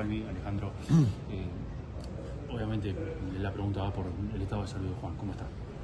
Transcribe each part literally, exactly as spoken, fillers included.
Balbi. Alejandro, eh, obviamente la pregunta va por el estado de salud de Juan. ¿Cómo está?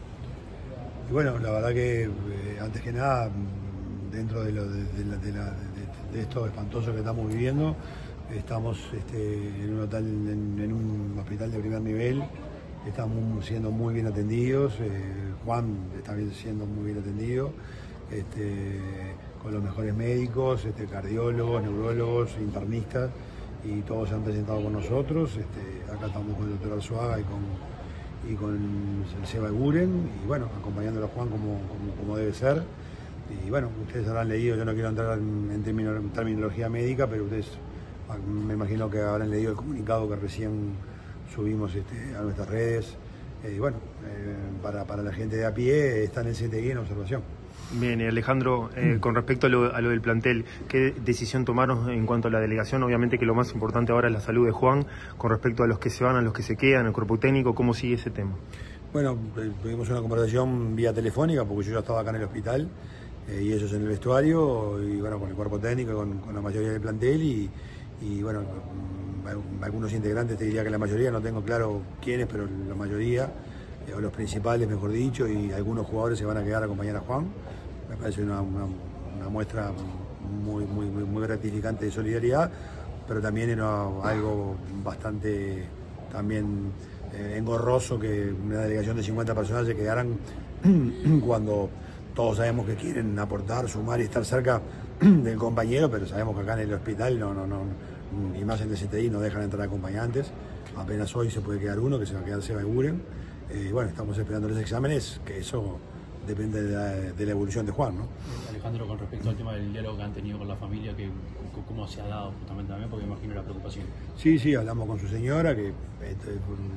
Y bueno, la verdad que eh, antes que nada, dentro de, lo, de, de, la, de, la, de, de esto espantoso que estamos viviendo, estamos este, en un hotel, en, en un hospital de primer nivel, estamos siendo muy bien atendidos, eh, Juan está siendo muy bien atendido, este, con los mejores médicos, este, cardiólogos, neurólogos, internistas, y todos se han presentado con nosotros. Este, acá estamos con el doctor Arzuaga y con, y con el Seba Eguren, y bueno, acompañándolo a Juan como, como, como debe ser. Y bueno, ustedes habrán leído, yo no quiero entrar en, en, termino, en terminología médica, pero ustedes me imagino que habrán leído el comunicado que recién subimos este, a nuestras redes. Y eh, bueno, eh, para, para la gente de a pie está en el C T I en observación. Bien, Alejandro, eh, con respecto a lo, a lo del plantel, ¿qué decisión tomaron en cuanto a la delegación? Obviamente que lo más importante ahora es la salud de Juan, con respecto a los que se van, a los que se quedan, el cuerpo técnico, ¿cómo sigue ese tema? Bueno, tuvimos una conversación vía telefónica, porque yo ya estaba acá en el hospital, eh, y ellos en el vestuario, y bueno, con el cuerpo técnico, con, con la mayoría del plantel, y, y bueno, algunos integrantes, te diría que la mayoría, no tengo claro quiénes, pero la mayoría, eh, o los principales, mejor dicho, y algunos jugadores se van a quedar a acompañar a Juan. Me parece una, una, una muestra muy, muy, muy, muy gratificante de solidaridad, pero también era algo bastante también eh, engorroso que una delegación de cincuenta personas se quedaran cuando todos sabemos que quieren aportar, sumar y estar cerca del compañero, pero sabemos que acá en el hospital, no, no, no, y más en el C T I, no dejan entrar acompañantes. Apenas hoy se puede quedar uno, que se va a quedar Seba Eguren. Eh, bueno, estamos esperando los exámenes, que eso depende de la, de la evolución de Juan, ¿no? Alejandro, con respecto al tema del diálogo que han tenido con la familia, que, ¿cómo se ha dado justamente también? Porque me imagino la preocupación. Sí, sí, hablamos con su señora, que este,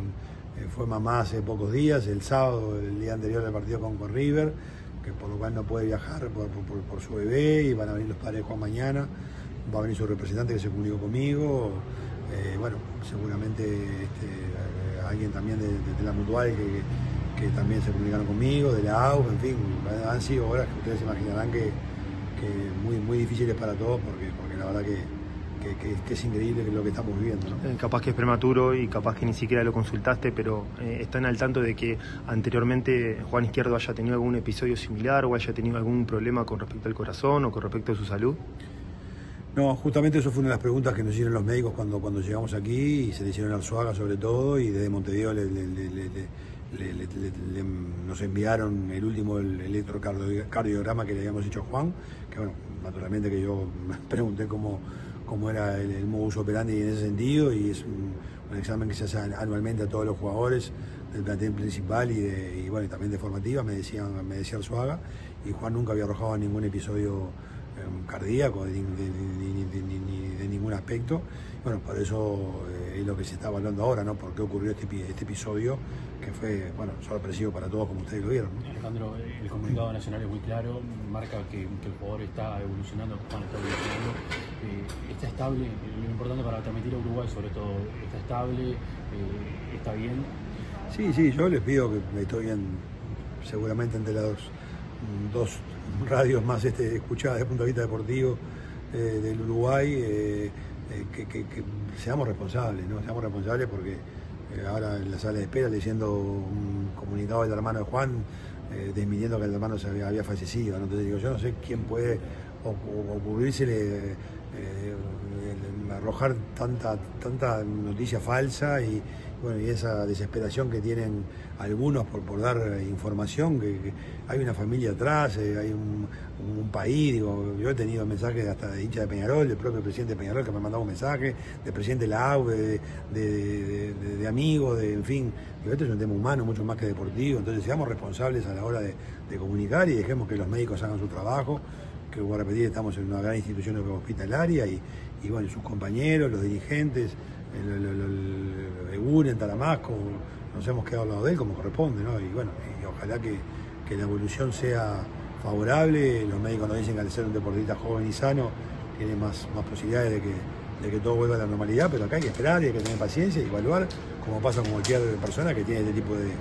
fue mamá hace pocos días, el sábado, el día anterior del partido con, con River, que por lo cual no puede viajar por, por, por su bebé, y van a venir los padres de Juan mañana, va a venir su representante que se comunicó conmigo, eh, bueno, seguramente este, alguien también de, de, de la Mutual que, que también se comunicaron conmigo, de la A U, en fin, han sido horas que ustedes se imaginarán que, que muy, muy difíciles para todos, porque, porque la verdad que, que, que, que es increíble lo que estamos viviendo, ¿no? Eh, capaz que es prematuro y capaz que ni siquiera lo consultaste, pero eh, ¿están al tanto de que anteriormente Juan Izquierdo haya tenido algún episodio similar o haya tenido algún problema con respecto al corazón o con respecto a su salud? No, justamente eso fue una de las preguntas que nos hicieron los médicos cuando, cuando llegamos aquí, y se le hicieron a Arzuaga sobre todo, y desde Montevideo le, le, le, le, le, le, le, le, nos enviaron el último el electrocardiograma que le habíamos hecho a Juan, que bueno, naturalmente que yo me pregunté cómo, cómo era el, el modus operandi en ese sentido, y es un, un examen que se hace anualmente a todos los jugadores del plantel principal y, de, y bueno, y también de formativa, me, decían, me decía Arzuaga, y Juan nunca había arrojado ningún episodio cardíaco de, de, de, de, de, de ningún aspecto. Bueno, por eso eh, es lo que se está evaluando ahora, ¿no? Por qué ocurrió este, este episodio que fue, bueno, sorpresivo para todos, como ustedes lo vieron, ¿no? Alejandro, el comunicado nacional es muy claro, marca que, que el jugador está evolucionando, que Juan está evolucionando, eh, está estable, lo importante para transmitir a Uruguay sobre todo, está estable, eh, está bien. Sí, sí, yo les pido que estoy bien, seguramente entre las dos, dos radios más este, escuchadas desde el punto de vista deportivo eh, del Uruguay, eh, eh, que, que, que seamos responsables, ¿no? Seamos responsables porque eh, ahora en la sala de espera leyendo un comunicado del hermano de Juan eh, desmintiendo que el hermano se había, había fallecido, ¿no? Entonces digo, yo no sé quién puede ocurrírsele eh, arrojar tanta, tanta noticia falsa y, bueno, y esa desesperación que tienen algunos por, por dar información, que, que hay una familia atrás, eh, hay un, un país, digo, yo he tenido mensajes hasta de hincha de Peñarol, del propio presidente de Peñarol que me ha mandado un mensaje, del presidente de la A U, de, de, de, de, de amigos, de, en fin, digo, esto es un tema humano mucho más que deportivo, entonces seamos responsables a la hora de, de comunicar y dejemos que los médicos hagan su trabajo, que voy a repetir, estamos en una gran institución hospitalaria y, y bueno, sus compañeros, los dirigentes, el, el, el, el Eguren, Taramasco, nos hemos quedado al lado de él como corresponde, ¿no? Y bueno, y ojalá que, que la evolución sea favorable. Los médicos nos dicen que al ser un deportista joven y sano tiene más, más posibilidades de que, de que todo vuelva a la normalidad, pero acá hay que esperar y hay que tener paciencia y evaluar, como pasa con cualquier persona que tiene este tipo de,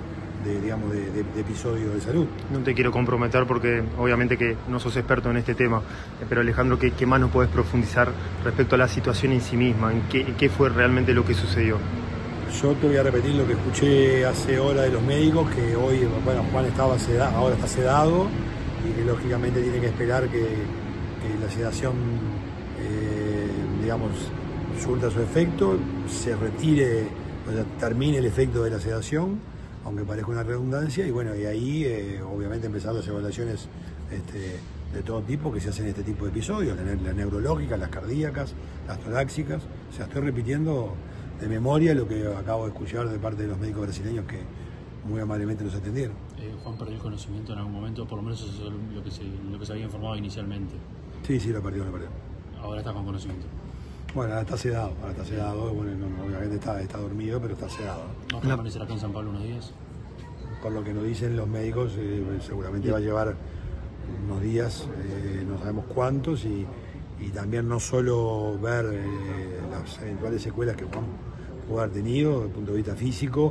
de, digamos, de, de, de episodio de salud. No te quiero comprometer porque obviamente que no sos experto en este tema, pero Alejandro, ¿qué, qué más nos podés profundizar respecto a la situación en sí misma? ¿En qué, qué fue realmente lo que sucedió? Yo te voy a repetir lo que escuché hace horas de los médicos, que hoy, bueno, Juan estaba sedado, ahora está sedado y que lógicamente tiene que esperar que, que la sedación, eh, digamos, surta su efecto, se retire, o sea, termine el efecto de la sedación, aunque parezca una redundancia, y bueno, y ahí eh, obviamente empezar las evaluaciones este, de todo tipo que se hacen en este tipo de episodios, las neurológicas, las cardíacas, las torácicas. O sea, estoy repitiendo de memoria lo que acabo de escuchar de parte de los médicos brasileños que muy amablemente nos atendieron. Eh, Juan perdió el conocimiento en algún momento, por lo menos eso es lo que se, lo que se había informado inicialmente. Sí, sí, lo perdió, lo perdió. Ahora está con conocimiento. Bueno, ahora está sedado, ahora está sedado, bueno, no, obviamente está, está dormido, pero está sedado. ¿No va a permanecer acá en San Pablo unos días? Por lo que nos dicen los médicos, eh, seguramente va a llevar unos días, eh, no sabemos cuántos, y, y también no solo ver eh, las eventuales secuelas que Juan pudo haber tenido desde el punto de vista físico,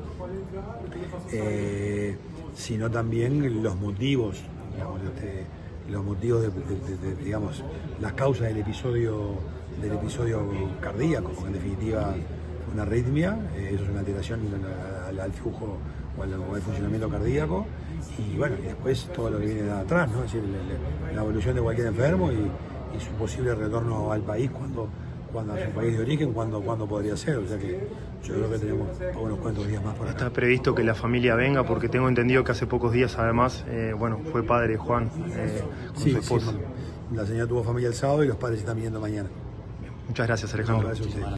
eh, sino también los motivos, digamos, este, los motivos de, de, de, de, digamos, las causas del episodio del episodio cardíaco, porque en definitiva una arritmia, eh, eso es una alteración al, al flujo o al, o al funcionamiento cardíaco, y bueno, y después todo lo que viene de atrás, ¿no? Es decir, la, la evolución de cualquier enfermo y, y su posible retorno al país, cuando, cuando a su país de origen, cuando, cuando podría ser. O sea que yo creo que tenemos unos cuantos días más por acá. Está previsto que la familia venga, porque tengo entendido que hace pocos días además, eh, bueno, fue padre Juan eh, con sí, su esposa. Sí, la señora tuvo familia el sábado y los padres están viniendo mañana. Muchas gracias, Alejandro. No, gracias a usted.